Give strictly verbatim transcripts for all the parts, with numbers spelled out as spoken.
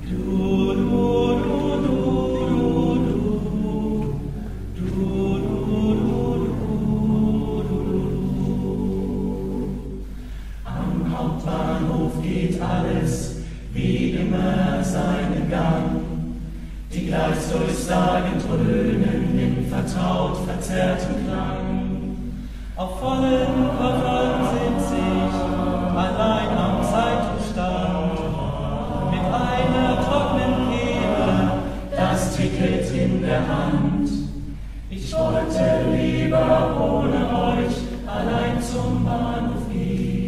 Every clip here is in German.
Geht alles wie immer seinen Gang, die gleich durchsagend dröhnen im vertraut verzerrten Klang. Auf vollen Koffern sitz ich allein am Zeitungsstand, mit einer trockenen Kehle, das Ticket in der Hand. Ich wollte lieber ohne euch allein zum Bahnhof gehen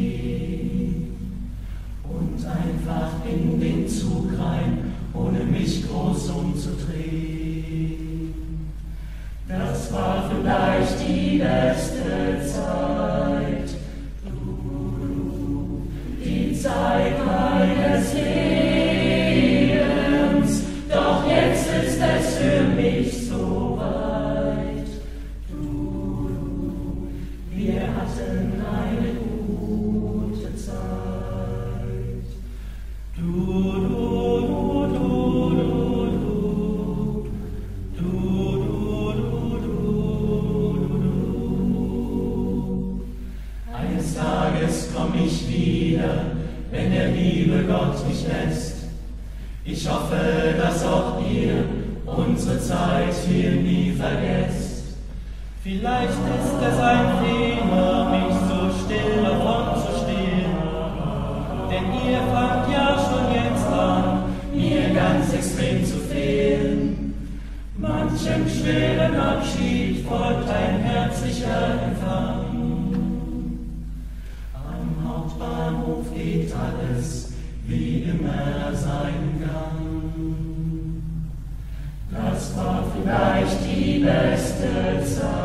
und einfach in den Zug rein, ohne mich groß umzudrehen. Das war vielleicht die beste Zeit, die Zeit meines Lebens, doch jetzt ist es für mich so weit. Wir hatten eine gute Zeit. Du, du, du, du, du, du, eines Tages komm ich wieder, wenn der liebe Gott mich lässt. Ich hoffe, dass auch ihr unsere Zeit hier nie vergesst. Vielleicht ist es ein Fehler, mich so still davon zu stehen, denn ihr fangt ja schon jetzt an, mir ganz extrem zu fehlen. Manchem schweren Abschied folgt ein herzlicher Empfang. Am Hauptbahnhof geht alles wie immer seinen Gang. Das war vielleicht die beste Zeit.